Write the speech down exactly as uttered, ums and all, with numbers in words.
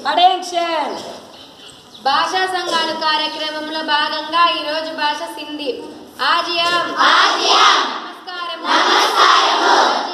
Attention. భాషా సంఘాలు కార్యక్రమంలో భాగంగా ఈ రోజు భాష సింధీ. ఆజియాం ఆజియాం నమస్కారం నమస్కారము